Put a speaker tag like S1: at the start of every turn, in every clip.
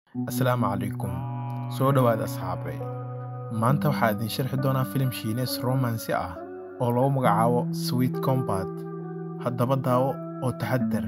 S1: Assalaamu calaykum. Soo dhawaada asxaabe. Maanta waxaa idin sharxi doonaa filim Shiinees romansi ah oo lagu magacaabo Sweet Combat. Haddaba daawo oo taxaddar.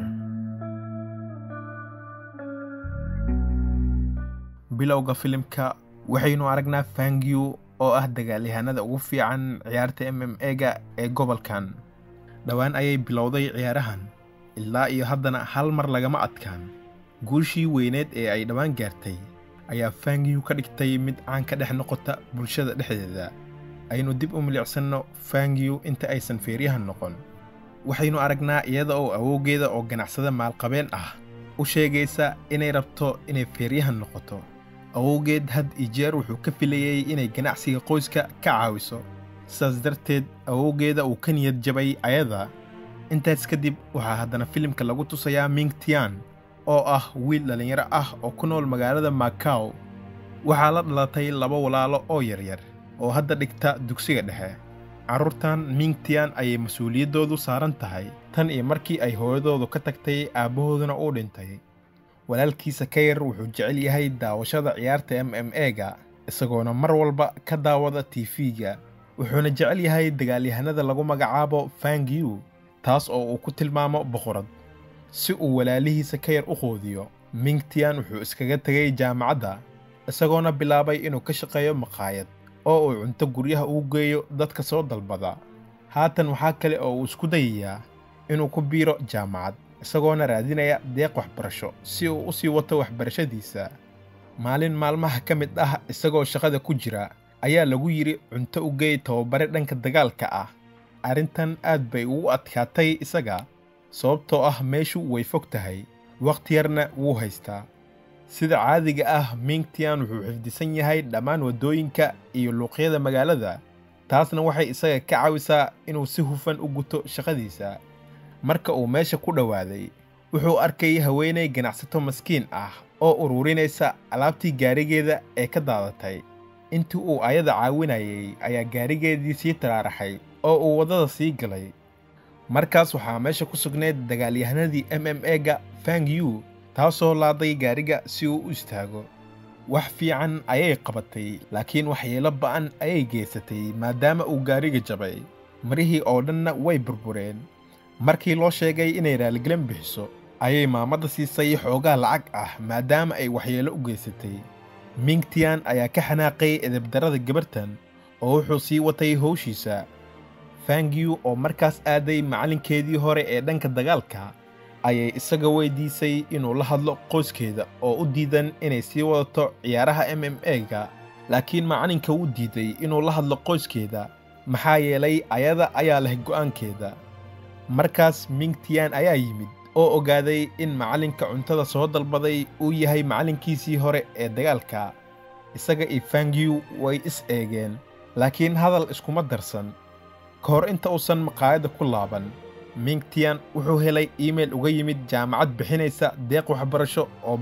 S1: Bilowga filimka waxaynu aragnaa Fang Yu oo ah dagaalyahanada ugu fiican ciyaarta MMA-ga ee gobolkan. Dhawaan ayay bilowday ciyaarahan ilaa iyo haddana hal mar lagama adkaan. guushii weyneed ee ay dhawaan gaartay ayaa Fang Yu ka dhigtay mid caan ka dhex noqota bulshada dhexdeeda. Aynu dib u milicsano Fang Yu inta aysan feeryahan noqon. Waxaynu aragnaa iyada oo awowgeeda oo ganacsada maalqabeen ah u sheegaysa inay rabto inay feeryahan noqoto. Awowgeed had iyo jeer wuxuu ka filayay inay ganacsiga qoyska ka caawiso. Sidaas darteed awowgeeda uu ka niyad jabay ayada. Intaas kadib waxaa haddana filimka lagu tusayaa Ming Tian oo ah wiil dhalinyaro ah oo ku nool magaalada Macau. Waxaa la dhalatay laba walaalo oo yaryar oo hadda dhigta dugsiga dhexe. Carruurtan Ming Tian ayay mas'uuliyadoodu saaran tahay tan iyo markii ay hooyadoodu ka tagtay aabahooduna uu dhintay. Walaalkiisa ka yar wuxuu jecel yahay daawashada ciyaarta MMA-ga isagoona mar walba ka daawada TV-ga. Wuxuuna jecel yahay dagaalyahanada lagu magacaabo Fang Yu, taas oo uu ku tilmaamo boqorad. Si uu walaalihiisa ka yar u qoodiyo, Ming Tian wuxuu iskaga tagay jaamacadda isagoona bilaabay inuu ka shaqeeyo maqaayad oo uu cunto guryaha ugu geeyo dadka soo dalbada. Haatan waxaa kale oo uu isku dayayaa inuu ku biiro jaamacad isagoona raadinaya deeq waxbarasho si uu u sii wato waxbarashadiisa. Maalin maalmaha ka mid ah isagoo shaqada ku jira ayaa lagu yiri cunto u geey tababare dhanka dagaalka ah. Arrintan aad bay ugu adkaatay isaga sababtoo ah meeshu way fog tahay, waqti yarna wuu haystaa. Sida caadiga ah, Ming Tian wuxuu xifdisan yahay dhammaan waddooyinka iyo luuqyada magaalada. Taasna waxay isaga ka caawisaa inuu si hufan u guto shaqadiisa. Marka uu meesha ku dhawaaday, wuxuu arkay haweeney ganacsato maskiin ah oo ururinaysa alaabtii gaarigeeda ee ka daadatay. Intii uu ayada caawinayay ayaa gaarigeedii sii taraaraxay oo uu waddada sii galay. Markaas waxaa meesha ku sugnayd dagaalyahanadii MMA-ga Fang Yu, taasoo laaday gaariga si uu u istaago. Wax fiican ayay qabatay, laakiin waxyeelo ba'an ayay geysatay maadaama uu gaariga jabay. Marihii oo dhanna way burbureen. Markii loo sheegay inay raaligelin bixiso, ayay maamada siisay xoogaa lacag ah maadaama ay waxyeelo u geysatay. Ming Tian ayaa ka xanaaqay edebdarrada gabartan oo wuxuu sii watay hawshiisa. Fang Yu oo markaas aaday macalinkeedii hore ee dhanka dagaalka ayay isaga weydiisay inuu la hadlo qoyskeeda oo u diidan inay sii wadato ciyaaraha MMA-ga. Laakiin macalinka wuu diiday inuu la hadlo qoyskeeda maxaa yeelay ayada ayaa leh go'aankeeda. Markaas Ming Tian ayaa yimid oo ogaaday in macalinka cuntada soo dalbaday uu yahay macalinkiisii hore ee dagaalka. Isaga iyo Fang Yu way is eegeen, laakiin hadal iskuma darsan. Ka hor inta uusan maqaayadda ku laaban, Ming Tian wuxuu helay email uga yimid jaamacad bixinaysa deeq waxbarasho oo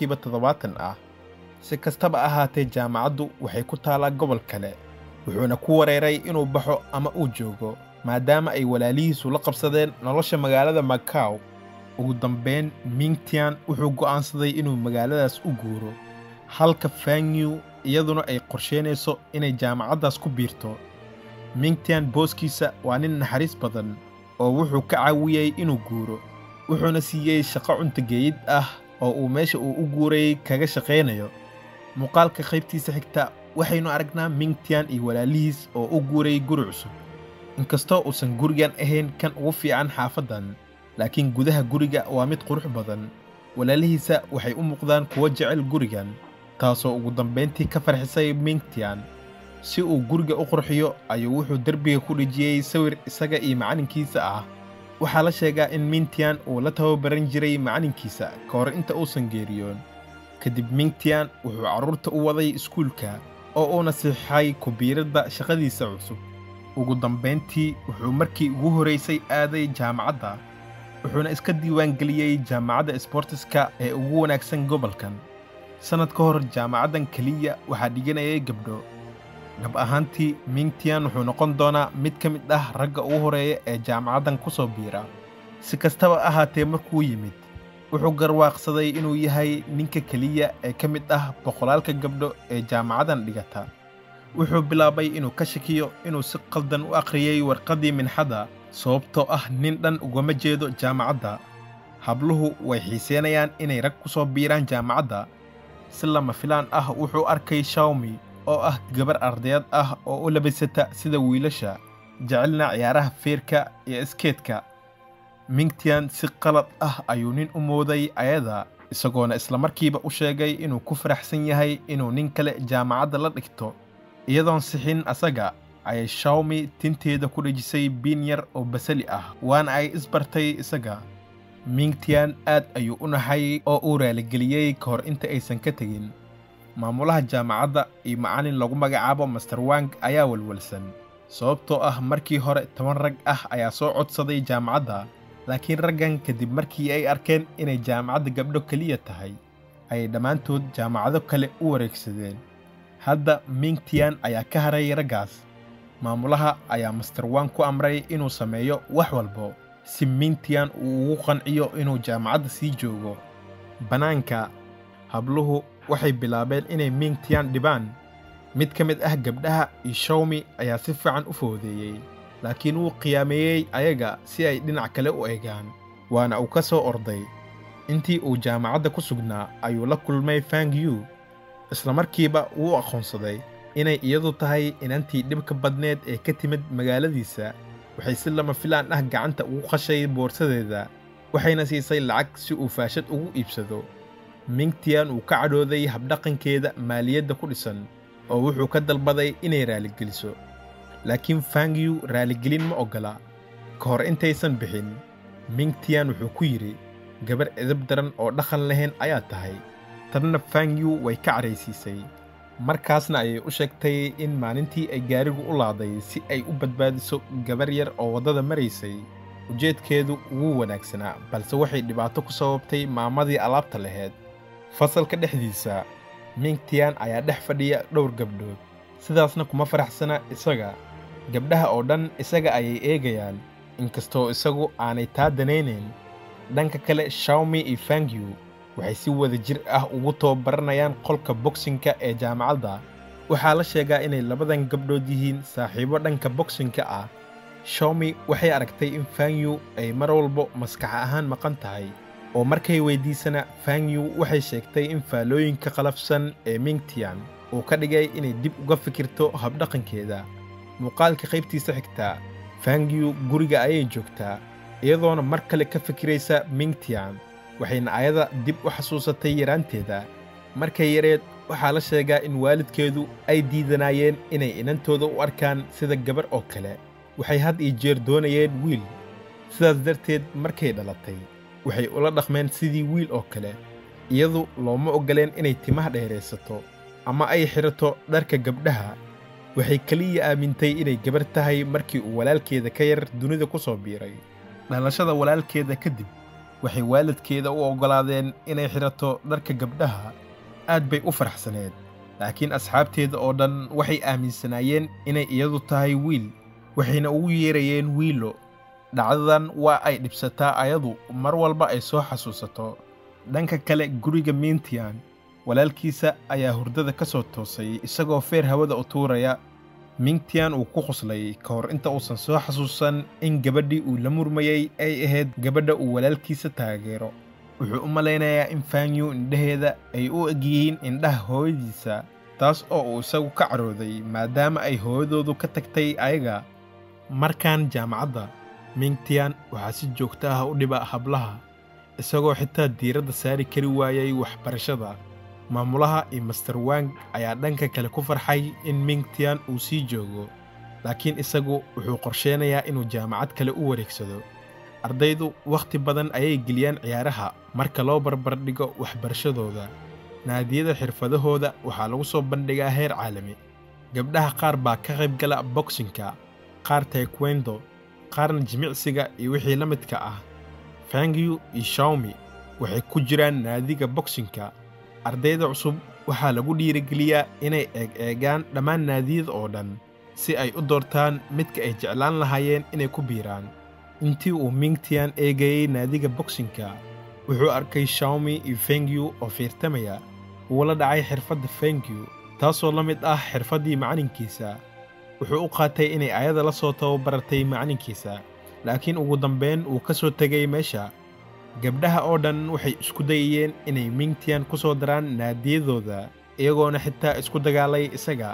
S1: 70% ah. Si kastaba ahaatee jaamacaddu waxay ku taalaa gobol kale. Wuxuuna ku wareeray inuu baxo ama uu joogo maadaama ay walaalihiisu la qabsadeen nolosha magaalada Macau. Ugu dambeyn, Ming Tian wuxuu go'aansaday inuu magaaladaas u guuro, halka Fang Yu iyaduna ay qorsheynayso inay jaamacaddaas ku biirto. Ming Tian booskiisa waa nin naxariis badan oo wuxuu ka caawiyay inuu guuro. Wuxuuna siiyey shaqo cunto geeyid ah oo uu meesha uu u guuray kaga shaqeynayo. Muuqaalka qaybtiisa xigta waxaynu aragnaa Ming Tian iyo walaalihiis oo u guuray guri cusub. Inkastoo uusan gurigan ahayn kan ugu fiican xaafadan, laakiin gudaha guriga waa mid qurux badan. Walaalihiisa waxay u muuqdaan kuwa jecel gurigan, taasoo ugu dambeyntii ka farxisay Ming Tian. Si uu guriga u qurxiyo ayuu wuxuu derbiga ku dhejiyay sawir isaga iyo macalinkiisa ah. Waxaa la sheegaa in Ming Tian uu la tababaran jiray macalinkiisa ka hor inta uusan geeriyoon. Kadib Ming Tian wuxuu carruurta u waday iskuulka oo uu nasiixay ku biiridda shaqadiisa cusub. Ugu dambeyntii wuxuu markii ugu horeysay aaday jaamacadda, wuxuuna iska diiwaan geliyay jaamacadda sportiska ee ugu wanaagsan gobolkan. Sanad ka hor jaamacaddan kaliya waxaa dhiganayay gabdho. Dhab ahaantii Ming Tian wuxuu noqon doonaa mid ka mid ah ragga ugu horeeya ee jaamacaddan ku soo biira. Si kastaba ahaatee markuu yimid, wuxuu garwaaqsaday inuu yahay ninka keliya ee ka mid ah boqolaalka gabdho ee jaamacadan dhigata. wuxuu bilaabay inuu ka shakiyo inuu si qaldan u akhriyey warqaddii minxada, sababtoo ah nin dhan ugama jeedo jaamacadda. habluhu way xiiseynayaan inay rag ku soo biiraan jaamacadda. si lama filaan ah wuxuu arkay Xiaomi oo ah gabar ardayad ah oo u labisata sida wiilasha, jecelna ciyaaraha feerka iyo iskeedka. Mingtian si qalad ah ayuu nin u mooday ayada, isagoona isla markiiba u sheegay inuu ku faraxsan yahay inuu nin kale jaamacadda la dhigto. iyadoon sixin asaga ayay Xiaomi tinteeda ku dhejisay biin yar oo basali ah, waana ay isbartay isaga. Mingtian aad ayuu u naxay oo uu raaligeliyey ka hor inta aysan ka tegin. maamulaha jaamacadda iyo macallin lagu magacaabo Master Wang ayaa walwalsan, sababtoo ah markii hore 10 rag ah ayaa soo codsaday jaamacadda, laakiin raggan kadib markii ay arkeen inay jaamacadda gabdho keliya tahay, ayay dhammaantood jaamacado kale u wareegsadeen. hadda Mingtian ayaa ka haray raggaas. maamulaha ayaa Master Wang ku amray inuu sameeyo wax walbo si Mingtian uu ugu qanciyo inuu jaamacadda sii joogo. banaanka, habluhu waxay bilaabeen inay Mingtian dhibaan. mid ka mid ah gabdhaha iyo Xiaomi ayaa si fiican u foodeeyey, laakiin wuu qiyaameeyey ayaga si ay dhinac kale u eegaan, waana uu ka soo orday. intii uu jaamacadda ku sugnaa ayuu la kulmay Fang Yu. isla markiiba wuu aqoonsaday inay iyadu tahay inantii dhibka badneed ee ka timid magaaladiisa. waxay si lama filaan ah gacanta ugu qashay boorsadeeda, waxayna siisay lacag si uu faashad ugu iibsado. Mingtian uu ka cadhooday habdhaqankeeda maaliyadda ku dhisan, oo wuxuu ka dalbaday inay raaligeliso. laakiin Fang Yu raaligelin ma oggola. ka hor intaysan bixin, Mingtian wuxuu ku yidhi, gabar edeb daran oo dhaqan lahayn ayaa tahay. tanna Fang Yu way ka caraysiisay. markaasna ayay u sheegtay in maalintii ay gaarigu u laaday si ay u badbaadiso gabar yar oo waddada maraysay, ujeedkeedu wuu wanaagsanaa, balse waxay dhibaato ku sababtay maamadii alaabta lahayd. fasalka dhexdiisa, Mingtian ayaa dhex fadhiya dhowr gabdhood, sidaasna kuma faraxsana isaga. gabdhaha oo dhan isaga ayay eegayaan, inkastoo isagu aanay taa danaynayn. dhanka kale, Xiaomi iyo Fang Yu waxay si wada jir ah ugu tababaranayaan qolka boxinka ee jaamacadda. waxaa la sheegaa inay labadan gabdhood yihiin saaxiibo dhanka boxinka ah. Xiaomi waxay aragtay in Fang Yu ay mar walba maskax ahaan maqan tahay, oo markay weydiisana Fang Yu waxay sheegtay in faalooyinka qalafsan ee Mingtian uu ka dhigay inay dib uga fikirto habdhaqankeeda. muuqaalka qaybtiisa xigta, Fang Yu guriga ayay joogtaa, iyadoona mar kale ka fikiraysa Mingtian, waxayna ayada dib u xasuusatay yaraanteeda. markay yareed, waxaa la sheegaa in waalidkeedu ay diidanayeen inay inantooda u arkaan sida gabar oo kale. waxay had iyo jeer doonayeen wiil, sidaas darteed markay dhalatay waxay ula dhaqmeen sidii wiil oo kale. iyadu looma oggoleen inay timaha dheeraysato ama ay xirato dharka gabdhaha. waxay kaliya aamintay inay gabar tahay markii uu walaalkeeda ka yar dunida ku soo biiray. dhalashada walaalkeeda kadib, waxay waalidkeeda u oggolaadeen inay xirato dharka gabdhaha. aad bay u faraxsaneed, laakiin asxaabteeda oo dhan waxay aaminsanaayeen inay iyadu tahay wiil, waxayna ugu yeerayeen wiilo. dhacdadan waa ay dhibsataa ayadu mar walba ay soo xasuusato. dhanka kale, guriga Mingtian, walaalkiisa ayaa hurdada ka soo toosay isagoo feer hawada u tuuraya. Mingtian uu ku qoslay ka hor inta uusan soo xasuusan in gabadhii uu la murmayey ay ahayd gabadha uu walaalkiisa taageero. wuxuu u malaynayaa in Fang Yu indhaheeda ay u egyihiin indhaha hooyadiisa, taas oo uu isagu ka carooday maadaama ay hooyadoodu ka tagtay ayaga. markaan jaamacadda, Mingtian waxaa si joogto ah u dhiba hablaha, isagoo xitaa diiradda saari kari waayay waxbarashada. maamulaha iyo Master Wang ayaa dhanka kale ku farxay in Mingtian uu sii joogo, laakiin isagu wuxuu qorsheynayaa inuu jaamacad kale u wareegsado. ardaydu wakhti badan ayay geliyaan ciyaaraha marka loo barbardhigo waxbarashadooda. naadiyada xirfadahooda waxaa lagu soo bandhigaa heer caalami. gabdhaha qaar baa ka qayb gala boxinka, qaar taekwondo, qaarna jimicsiga iyo wixii la midka ah. Fang Yu iyo Xiaomi waxay ku jiraan naadiga boxinka. ardayda cusub waxaa lagu dhiirigeliyaa inay eegaan dhammaan naadiyada oo dhan si ay u doortaan midka ay jeclaan lahaayeen inay ku biiraan. intii uu Mingtian eegayey naadiga boxinka, wuxuu arkay Xiaomi iyo Feng Yu oo fiirtamaya uu la dhacay xirfadda Feng Yu taasoo la mid ah xirfaddii macalinkiisa. wuxuu u qaatay inay ayada la soo tababaratay macalinkiisa, laakiin ugu dambeyn uu ka soo tegay meesha. gabdhaha oo dhan waxay isku dayayeen inay Ming Tian ku soo daraan naadiyadooda, iyagoona xitaa isku dagaalay isaga.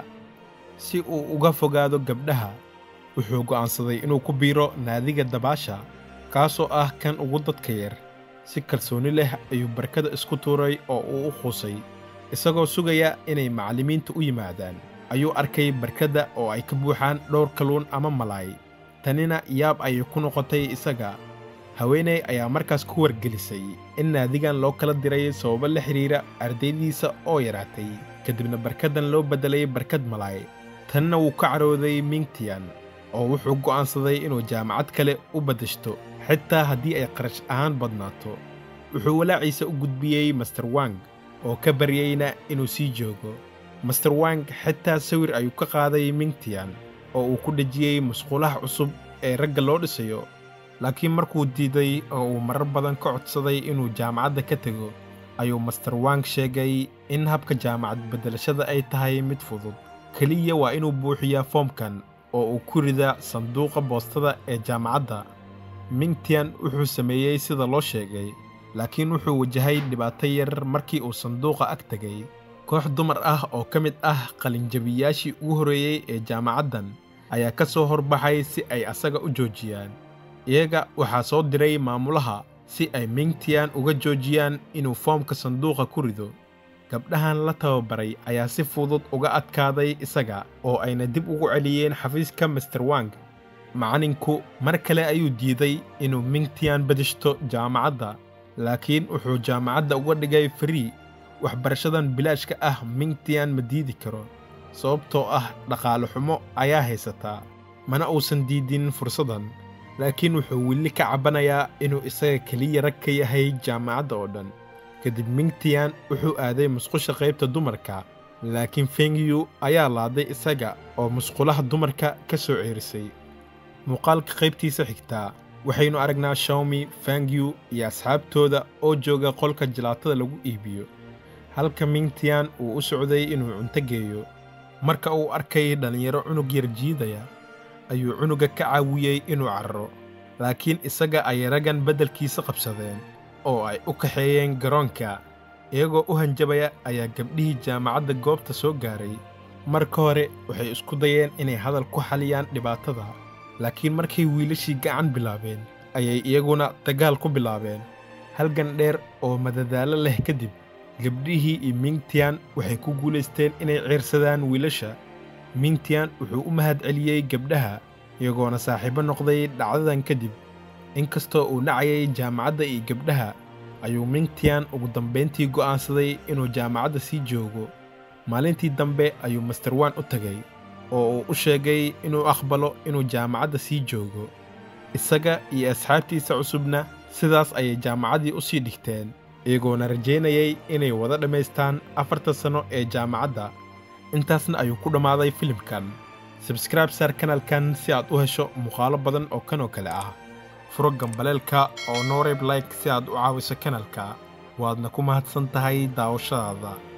S1: si uu uga fogaado gabdhaha, wuxuu go'aansaday inuu ku biiro naadiga dabaasha, kaasoo ah kan ugu dadka yar. si kalsooni leh ayuu barkada isku tuuray oo uu u quusay. isagoo sugaya inay macallimiinta u yimaadaan, ayuu arkay barkada oo ay ka buuxaan dhowr kalluun ama malaay. tanina yaab ayay ku noqotay isaga. haweeney ayaa markaas ku wargelisay in naadigan loo kala diray sababo la xiriira ardaydiisa oo yaraatay, kadibna barkadan loo beddelay barkad malaay. tanina wuu ka carooday Ming Tian oo wuxuu go'aansaday inuu jaamacad kale u beddeshto, xitaa haddii ay qarash ahaan badnaato. wuxuu walaaciisa u gudbiyey Master Wang oo ka baryayna inuu sii joogo. Master Wang xitaa sawir ayuu ka qaaday Ming Tian oo uu ku dhejiyey musqulaha cusub ee ragga loo dhisayo. laakiin markuu diiday oo uu marar badan ka codsaday inuu jaamacadda ka tego, ayuu Master Wang sheegay in habka jaamacad beddelashada ay tahay mid fudud. keliya waa inuu buuxiyaa foomkan oo uu ku ridaa sanduuqa boostada ee jaamacadda. Ming Tian wuxuu sameeyey sida loo sheegay, laakiin wuxuu wajahay dhibaato yar markii uu sanduuqa ag tegay. koox dumar ah oo ka mid ah qalinjabiyaashii ugu horreeyey ee jaamacaddan ayaa ka soo horbaxay si ay asaga u joojiyaan. iyaga waxaa soo diray maamulaha si ay Ming Tian uga joojiyaan inuu foomka sanduuqa ku rido. gabdhahan la tababaray ayaa si fudud uga adkaaday isaga oo ayna dib ugu celiyeen xafiiska Master Wang. macallinku mar kale ayuu diiday inuu Ming Tian beddeshto jaamacadda, laakiin wuxuu jaamacadda uga dhigay free. waxbarashadan bilaashka ah Ming Tian ma diidi karo, sababtoo ah dhaqaale xumo ayaa haysataa. mana uusan diidin fursadan, laakiin wuxuu weli ka cabanayaa inuu isaga keliya rag ka yahay jaamacadda oo dhan. kadib Ming Tian wuxuu aaday musqusha qaybta dumarka, laakiin Feng Yu ayaa laaday isaga oo musqulaha dumarka ka soo ceerisay. muuqaalka qaybtiisa xigtaa waxaynu aragnaa Xiaomi, Feng Yu iyo asxaabtooda oo jooga qolka jalaatada lagu iibiyo, halka Ming Tian uu u socday inuu cunto geeyo. marka uu arkay dhalinyaro cunug yar jiidaya, ayuu cunuga ka caawiyey inuu cararo, laakiin isaga ay raggan beddelkiisa qabsadeen oo ay u kaxeeyeen garoonka. iyagoo u hanjabaya ayaa gabdhihii jaamacadda goobta soo gaaray. marka hore waxay isku dayeen inay hadal ku xaliyaan dhibaatada, laakiin markay wiilashii gacan bilaabeen ayay iyaguna dagaal ku bilaabeen. halgan dheer oo madadaalo leh kadib, gabdhihii iyo Ming Tian waxay ku guulaysteen inay ciirsadaan wiilasha. Ming Tian wuxuu u mahad celiyey gabdhaha, iyagoona saaxiibo noqday dhacdadan kadib. inkastoo uu nacayay jaamacadda iyo gabdhaha, ayuu Ming Tian ugu dambeyntii go'aansaday inuu jaamacadda sii joogo. maalintii dambe ayuu Master Wang u tagay oo uu u sheegay inuu aqbalo inuu jaamacadda sii joogo. isaga iyo asxaabtiisa cusubna sidaas ayay jaamacaddii u sii dhigteen, iyagoona rajaynayay inay wada dhammaystaan 4 sano ee jaamacadda. intaasna ayuu ku dhammaaday filimkan. subscribe saar kanaalkan si aad u hesho muuqaalo badan oo kan oo kale ah. furo gambaleelka oo noo reeb like si aad u caawiso kanaalka. waadna ku mahadsan tahay daawashadaada.